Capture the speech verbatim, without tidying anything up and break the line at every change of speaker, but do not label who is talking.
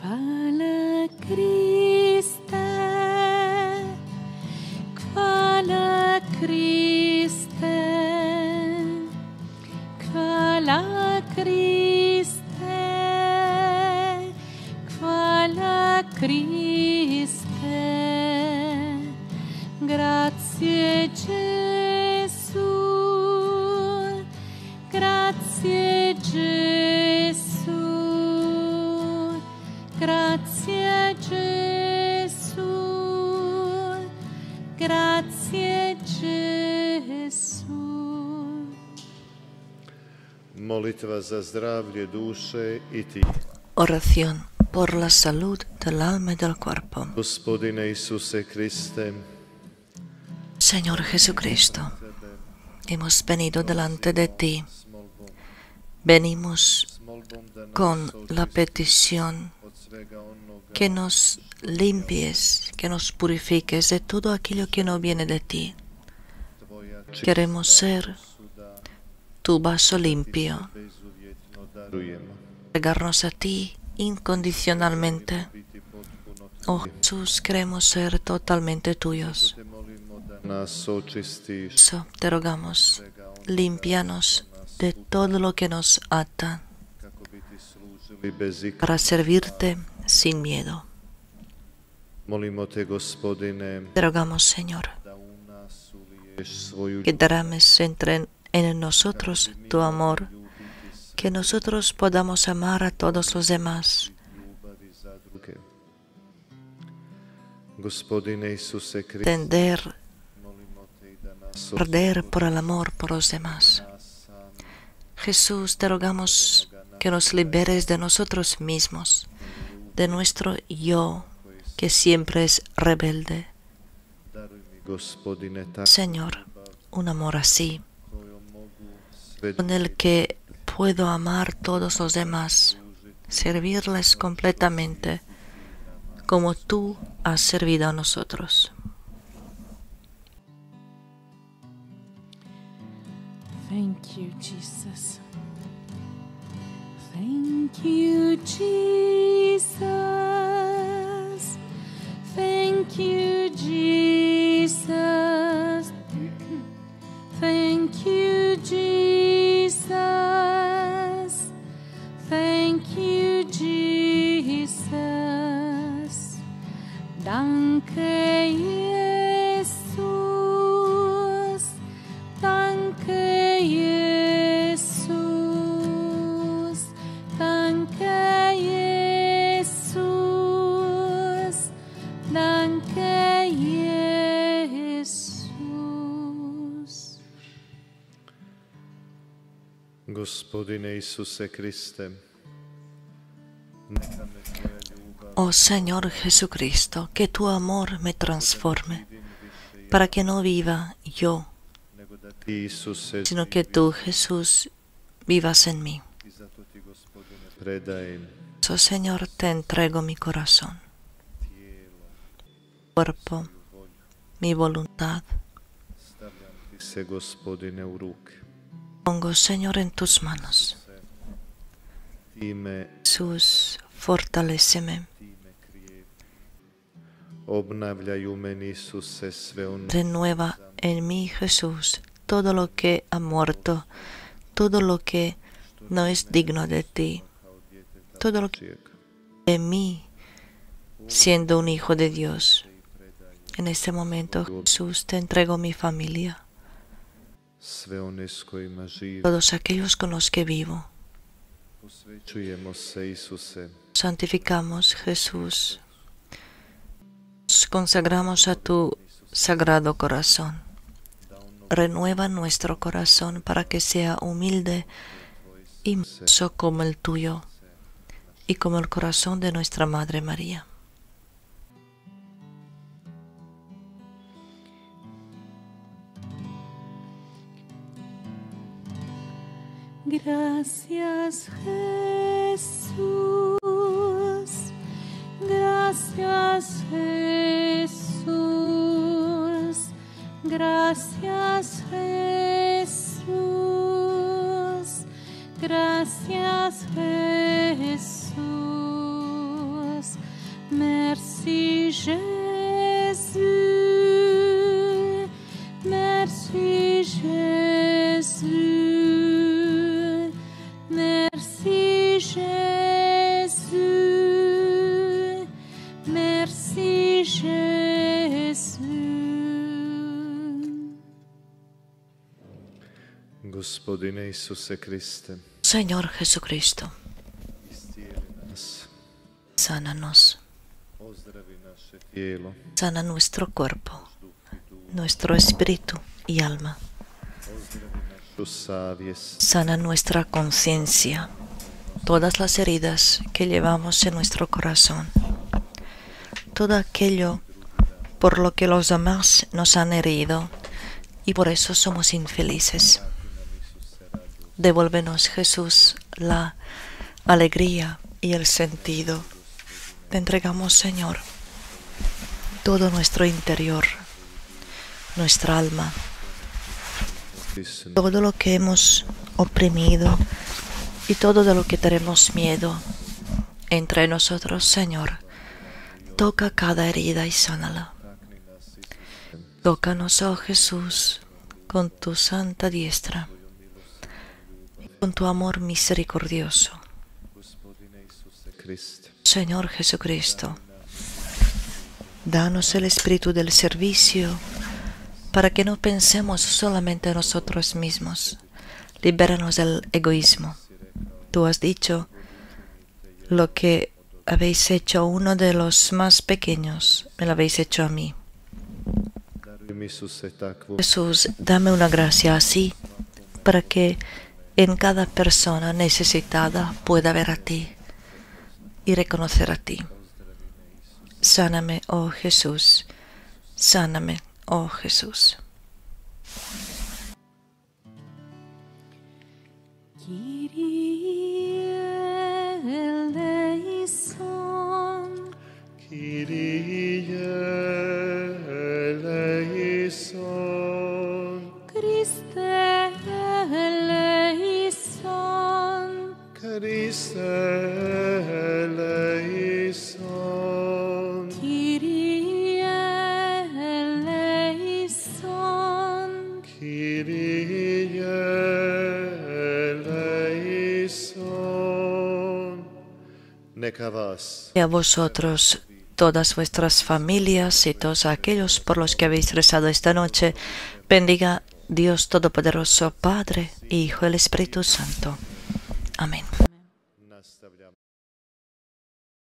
Chvála Kriste, chvála Kriste, chvála Kriste, chvála Kriste. Grazie Gesù, grazie Gesù, grazie Gesù, grazie Gesù.
Molitva za zdravlje duše i tijela.
Oración por la salud del alma y del cuerpo.
Gospodine Isuse Kriste,
Señor Jesucristo, hemos venido delante de ti. Venimos con la petición que nos limpies, que nos purifiques de todo aquello que no viene de ti. Queremos ser tu vaso limpio, entregarnos a ti incondicionalmente. Oh Jesús, queremos ser totalmente tuyos. Eso te rogamos, límpianos de todo lo que nos ata, para servirte sin miedo. Te rogamos, Señor, que derrames entre en nosotros tu amor, que nosotros podamos amar a todos los demás. Tender, arder por el amor por los demás. Jesús, te rogamos que nos liberes de nosotros mismos, de nuestro yo, que siempre es rebelde. Señor, un amor así, con el que puedo amar a todos los demás, servirles completamente, como tú has servido a nosotros.
Thank you, Jesus. Thank you, Jesus. Thank you, Jesus. Thank you, Jesus. Thank you, Jesus. Danke, Jesus. Danke, Jesus. Danke, Jesus. Danke, Jesus.
Gospodine Isuse Kriste,
Oh Señor Jesucristo, que tu amor me transforme, para que no viva yo, sino que tú, Jesús, vivas en mí. Oh Señor, te entrego mi corazón, mi cuerpo, mi voluntad. Pongo, Señor, en tus manos. Jesús, fortaléceme. Renueva en mí, Jesús, todo lo que ha muerto, todo lo que no es digno de ti, todo lo que de mí, siendo un hijo de Dios. En este momento, Jesús, te entrego mi familia, todos aquellos con los que vivo. Santificamos, Jesús. Nos consagramos a tu sagrado corazón. Renueva nuestro corazón para que sea humilde y manso como el tuyo y como el corazón de nuestra Madre María.
Gracias, Jesús. Gracias, Jesús. Gracias, Jesús. Gracias, Jesús. Merci Jésus, merci Jésus, merci Jésus, merci Jésus.
Gospodine Isuse Kriste,
Señor Jesucristo,
iscijeli nas,
sánanos,
ozdravi naše tijelo,
sana nuestro cuerpo, nuestro espíritu y alma,
ozdravi našu savjest,
sana nuestra conciencia, todas las heridas que llevamos en nuestro corazón, todo aquello por lo que los demás nos han herido y por eso somos infelices. Devuélvenos, Jesús, la alegría y el sentido. Te entregamos, Señor, todo nuestro interior, nuestra alma, todo lo que hemos oprimido y todo de lo que tenemos miedo. Entre nosotros, Señor, toca cada herida y sánala. Tócanos, oh Jesús, con tu santa diestra, con tu amor misericordioso.
Gospodine Isuse Kriste,
Señor Jesucristo, danos el espíritu del servicio para que no pensemos solamente en nosotros mismos. Libéranos del egoísmo. Tú has dicho, lo que habéis hecho a uno de los más pequeños, me lo habéis hecho a mí.
daruj mi, Isuse, takvu
Jesús, dame una gracia así para que en cada persona necesitada pueda ver a ti y reconocer a ti. Sáname, oh Jesús, sáname, oh Jesús.
Kyrie eleison,
Kyrie eleison,
Christe eleison,
Christe eleison,
Kyrie eleison,
Kyrie eleison. Neka vas,
Y a vosotros, todas vuestras familias y todos aquellos por los que habéis rezado esta noche, bendiga Dios Todopoderoso, Padre, Hijo y el Espíritu Santo. Amén.